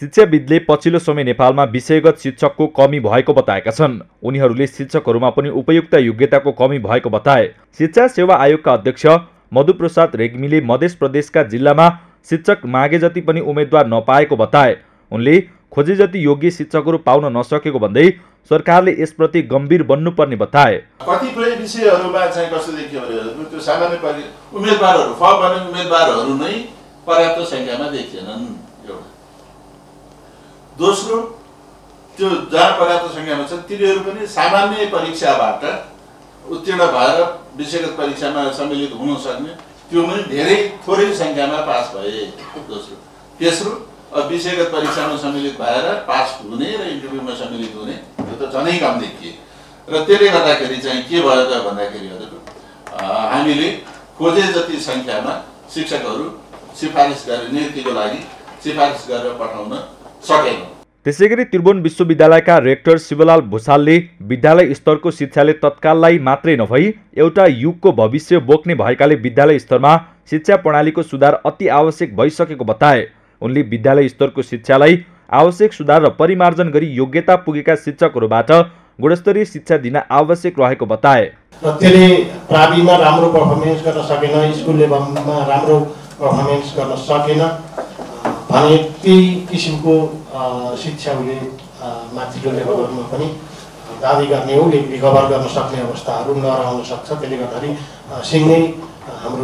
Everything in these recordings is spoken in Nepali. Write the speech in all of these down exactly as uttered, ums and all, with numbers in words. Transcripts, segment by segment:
शिक्षाविदले पछिल्लो समय नेपालमा विषयगत शिक्षकको कमी भएको बताएका छन्। उनीहरूले शिक्षकहरूमा पनि उपयुक्त योग्यताको कमी भएको बताए। शिक्षा सेवा आयोगका अध्यक्ष मधुप्रसाद रेग्मीले मध्य प्रदेशका जिल्लामा शिक्षक मागे जति पनि उम्मेद्वार नपाएको बताए। उनले खोजे जति योग्य शिक्षकहरू पाउन नसकेको भन्दै सरकारले यसप्रति गम्भीर बन्नुपर्ने बताए। कतिपय विषयहरूमा चाहिँ कस्तो देखियो भने त्यो सामान्य परि उम्मेदवारहरू फर्म गर्ने उम्मेदवारहरू नै पर्याप्त सङ्ख्यामा देखिएनन्। एउटा दोस्रो, त्यो जहाँ पर्याप्त सङ्ख्यामा छ तिनीहरू पनि सामान्य परीक्षाबाट उत्तीर्ण भएर विषयगत परीक्षामा सम्मिलित हुन सक्ने त्यो पनि धेरै थोरै सङ्ख्यामा पास भए। दोस्रो, तेस्रो, विषयगत परीक्षामा सम्मिलित भएर पास हुने र इन्टरभ्यूमा सम्मिलित हुने त्यो त झनै कम देखिए। र त्यसले गर्दाखेरि चाहिँ के भयो त भन्दाखेरि हामीले खोजे जति सङ्ख्यामा शिक्षकहरू सिफारिस गरेर नियुक्तिको लागि सिफारिस गरेर पठाउन सकेनौँ। त्यसैगरी त्रिभुवन विश्वविद्यालयका रेक्टर शिवलाल भुसालले विद्यालय स्तरको शिक्षाले तत्काललाई मात्रै नभई एउटा युगको भविष्य बोक्ने भएकाले विद्यालय स्तरमा शिक्षा प्रणालीको सुधार अति आवश्यक भइसकेको बताए। उनले विद्यालय स्तरको शिक्षालाई आवश्यक सुधार र परिमार्जन गरी योग्यता पुगेका शिक्षकहरूबाट गुणस्तरीय शिक्षा दिन आवश्यक रहेको बताए। र त्यसले प्राविमा राम्रो पर्फर्मेन्स गर्न सकेन, स्कुल लेभलमा राम्रो पर्फर्मेन्स गर्न सकेन भने त्यही किसिमको शिक्षा उसले माथिल्लो लेभलमा पनि दाबी गर्ने हो रिकभर गर्न सक्ने अवस्थाहरू नरहन सक्छ। त्यसले गर्दाखेरि सँगै हाम्रो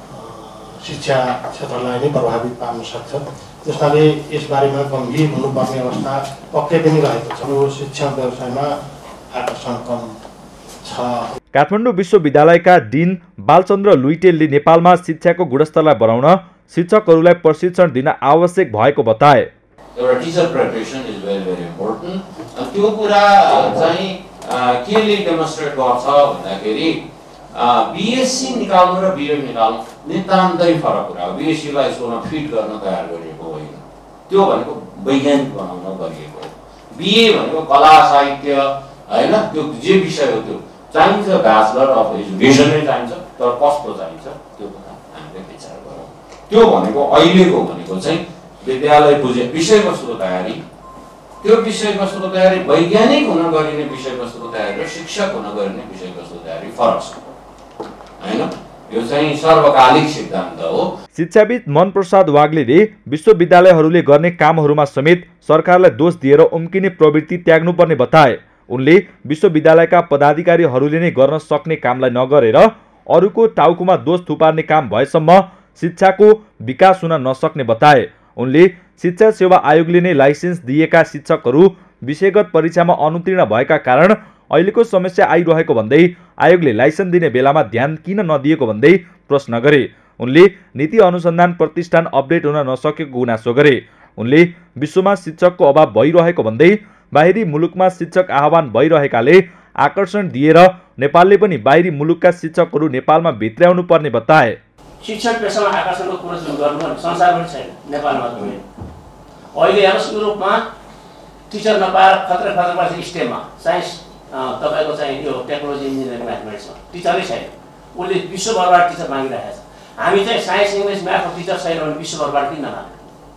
शिक्षा क्षेत्रलाई नै प्रभावित पार्न सक्छ। त्यसैले यसबारेमा गम्भीर हुनुपर्ने अवस्था पक्कै पनि रहेको छ। यो शिक्षा व्यवसायमा आकर्षण कम छ। काठमाडौँ विश्वविद्यालयका डिन बालचन्द्र लुइटेलले नेपालमा शिक्षाको गुणस्तरलाई बढाउन शिक्षकहरूलाई प्रशिक्षण दिन आवश्यक भएको बताए। एउटा teacher preparation is very very important. त्यो कुरा चाहिँ केले डेमोन्स्ट्रेट गर्छ भन्दाखेरि बीएससी निकाल्नु र बिएड निकाल्नु नितान्तै फरक कुरा हो। बीएससीलाई यसमा फिट गर्न तयार गरिएको होइन, त्यो भनेको वैज्ञानिक बनाउन गरिएको हो। बिए भनेको कला साहित्य होइन, त्यो जे विषय हो त्यो चाहिन्छ, ब्याचलर अफ एजुकेसन नै चाहिन्छ, तर कस्तो चाहिन्छ त्यो कुरा हामीले विचार गरौँ। त्यो भनेको अहिलेको भनेको चाहिँ विद्यालय बुझे विषयवस्तुको तयारी, त्यो विषयवस्तुको तयारी वैज्ञानिक हुन गरिने विषयवस्तुको तयारी र शिक्षक हुन गरिने विषयवस्तुको तयारी फरक छ हैन। यो चाहिँ सर्वकालिक सिद्धान्त हो। शिक्षाविद मनप्रसाद वाग्लेले विश्वविद्यालयहरूले गर्ने कामहरूमा समेत सरकारलाई दोष दिएर उम्किने प्रवृत्ति त्याग्नुपर्ने बताए। उनले विश्वविद्यालयका पदाधिकारीहरूले नै गर्न सक्ने कामलाई नगरेर अरूको टाउकोमा दोष थुपार्ने काम भएसम्म शिक्षाको विकास हुन नसक्ने बताए। उनले शिक्षा सेवा आयोगले नै लाइसेन्स दिएका शिक्षकहरू विषयगत परीक्षामा अनुत्तीर्ण भएका कारण अहिलेको समस्या आइरहेको भन्दै आयोगले लाइसेन्स दिने बेलामा ध्यान किन नदिएको भन्दै प्रश्न गरे। उनले नीति अनुसन्धान प्रतिष्ठान अपडेट हुन नसकेको गुनासो गरे। उनले विश्वमा शिक्षकको अभाव भइरहेको भन्दै बाहिरी मुलुकमा शिक्षक आह्वान भइरहेकाले आकर्षण दिएर नेपालले पनि बाहिरी मुलुकका शिक्षकहरू नेपालमा भित्र्याउनु पर्ने बताए। शिक्षक पेसामा आकर्षणको कुरा सुरु गर्नु संसारभरि छैन, नेपालमा पनि अहिले हेर्नुहोस् युरोपमा टिचर नपाएर खतरा खतरा स्टेममा साइन्स तपाईँको चाहिँ यो टेक्नोलोजी इन्जिनियरिङ म्याथमेटिक्समा टिचरै छैन, उसले विश्वभरबाट टिचर मागिरहेको छ। हामी चाहिँ साइन्स इङ्ग्लिस म्याथको टिचर छैन भने विश्वभरबाट किन नमाग्ने?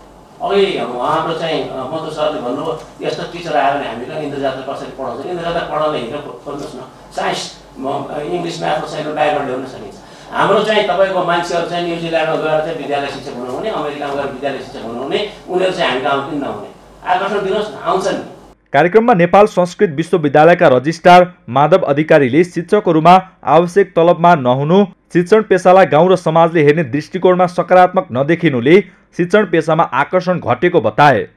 अघि हाम्रो चाहिँ मधु सरले भन्नुभयो यस्तो टिचर आयो भने हामी कहाँ इन्द्रजात्रा कसरी पढाउँछ, इन्द्रजात्रा पढाउन हिँडेर खोज्नुहोस् न, साइन्स इङ्ग्लिस म्याथको छैन बाहिरबाट ल्याउन सकिन्छ। हाम्रो चाहिँ तपाईँको मान्छेहरू चाहिँ न्युजिल्यान्डमा गएर चाहिँ विद्यालय शिक्षक हुनुहुने, अमेरिकामा गएर विद्यालय शिक्षक हुनुहुने, उनीहरू चाहिँ हामी गाउँ किन नहुने? आकर्षण दिनुहोस् न, आउँछ नि। कार्यक्रममा नेपाल संस्कृत विश्वविद्यालयका रजिस्ट्रार माधव अधिकारीले शिक्षकहरूमा आवश्यक तलबमा नहुनु, शिक्षण पेसालाई गाउँ र समाजले हेर्ने दृष्टिकोणमा सकारात्मक नदेखिनुले शिक्षण पेसामा आकर्षण घटेको बताए।